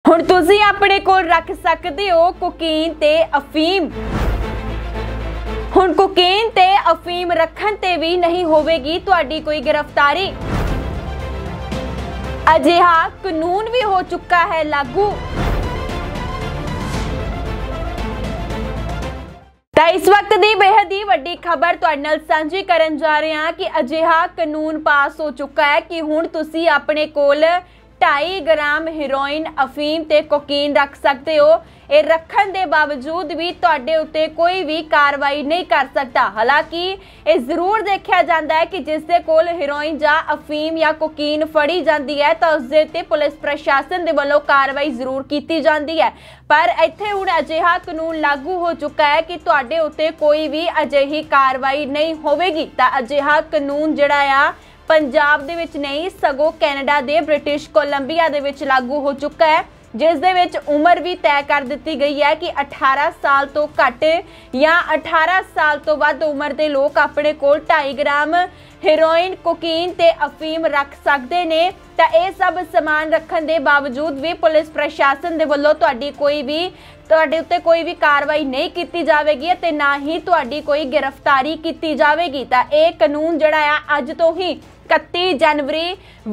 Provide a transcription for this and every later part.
हुण तुसीं अपने कोल रख सकदे हो कोकीन ते अफीम। हुण कोकीन ते अफीम रखण ते भी नहीं होवेगी तुहाडी कोई गिरफ्तारी। अजिहा कानून भी हो चुका है लागू। तो इस वक्त की बेहद ही वड्डी खबर तुहाडे नाल सांझी करन जा रहे हैं कि अजिहा कानून पास हो चुका है कि हुण तुसीं अपने कोल 2.5 ग्राम हेरोइन अफीम ते कोकीन रख सकते हो। ये रखण दे बावजूद भी तुहाडे उत्ते कोई भी कार्रवाई नहीं कर सकता। हालांकि ये जरूर देखा जाता है कि जिस दे कोल हेरोइन या अफीम या कोकीन फड़ी जाती है तो उस दे ते पुलिस प्रशासन दे वल्लों कार्रवाई जरूर की जाती है। पर इत्थे हुण अजिहा कानून लागू हो चुका है कि तुहाडे उत्ते कोई भी अजिही कार्रवाई नहीं होवेगी। तां अजिहा कानून जिहड़ा आ पंजाब दे विच नहीं सगों कैनेडा दे ब्रिटिश कोलंबिया दे विच लागू हो चुका है, जिस दे विच उम्र भी तय कर दी गई है कि 18 साल तो घट या 18 साल तो वध उम्र के लोग अपने कोल 2.5 ग्राम हेरोइन कोकीन ते अफीम रख सकते ने। तां ये सब समान रखने के बावजूद भी पुलिस प्रशासन दे वल्लों तुहाडी कोई भी तुहाडे उत्ते कोई भी कार्रवाई नहीं की जाएगी ते ना ही तुहाडी कोई गिरफ्तारी की जाएगी। तां ये कानून जिहड़ा आ अज तो ही 31 जनवरी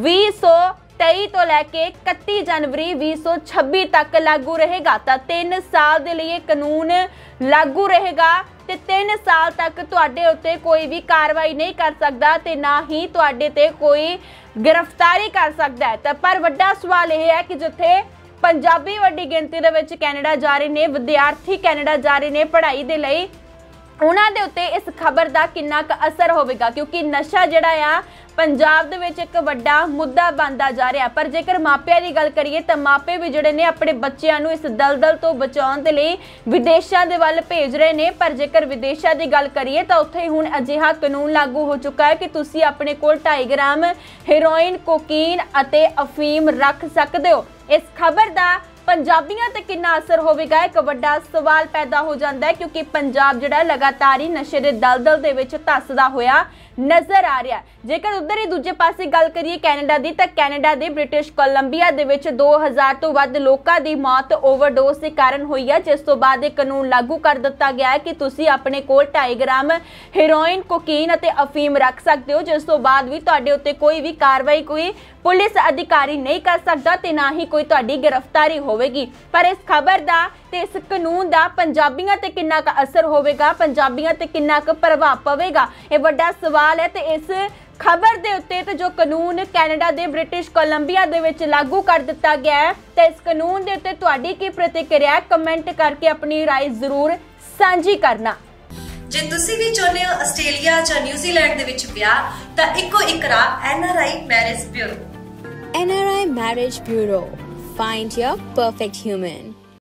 2023 तो लैके 31 जनवरी 2026 तक लागू रहेगा। तो 3 साल के लिए कानून लागू रहेगा ते 3 साल तक तुहाडे उत्ते कोई भी कार्रवाई नहीं कर सकता ते ना ही तुहाडे ते कोई गिरफ्तारी कर सकता है। तो पर वड्डा सवाल यह है कि जिथे पंजाबी वड्डी गिनती दे विच कैनेडा जा रहे ने, विद्यार्थी कैनेडा जा रहे ने पढ़ाई दे लई, उन्हां दे उत्ते इस खबर का किन्ना क असर होवेगा, क्योंकि नशा जिहड़ा आ पंजाब दे विच एक वड्डा मुद्दा बनता जा रहा। पर जेकर मापिਆਂ की गल करिए तो मापे भी जिहड़े ने अपने बच्चों को इस दलदल तो बचाउण दे लई विदेशों के वल भेज रहे हैं। पर जेकर विदेशों की गल करिए तो उत्थे हुण अजिहा कानून लागू हो चुका है कि तुसीं अपने कोल 2.5 ग्राम हेरोइन कोकीन अते अफीम रख सकते हो। इस खबर का पंजाबियों ते कितना असर होवेगा एक वड्डा सवाल पैदा हो जाता है, क्योंकि पंजाब जिहड़ा लगातार ही नशे के दलदल दे विच धसदा होया नजर आ रहा है। जेकर उधर ही दूजे पासे गल करिए कैनेडा की, तो कैनेडा के ब्रिटिश कोलंबिया दे विच 2000 तो वध लोगों की मौत ओवरडोज के कारण हुई है, जिस तो बाद कानून लागू कर दिता गया है कि तुसीं अपने कोल 2.5 ग्राम हेरोइन कोकीन अते अफीम रख सकते हो, जिस तो बाद भी तुहाडे उत्ते कोई भी कार्रवाई कोई पुलिस अधिकारी नहीं कर सकता ते ना ही कोई तुहाडी गिरफ्तारी होवेगी। पर इस खबर का ते इस कानून का पंजाबियों ते किन्ना क असर होवेगा, पंजाबियों ते किन्ना क प्रभाव पवेगा, ये वड्डा सवाल है। ते इस खबर के उत्ते तो जो कानून कैनेडा के ब्रिटिश कोलंबिया दे विच लागू कर दिता गया है, तो इस कानून के उत्ते तुहाडी की प्रतिक्रिया कमेंट करके अपनी राय जरूर सांझी करना। जे तुसी भी चाहते हो आस्ट्रेलिया या न्यूजीलैंड दे विच ब्याह, तां इक्को इक राह NRI marriage bureau. NRI Marriage Bureau. Find your perfect human.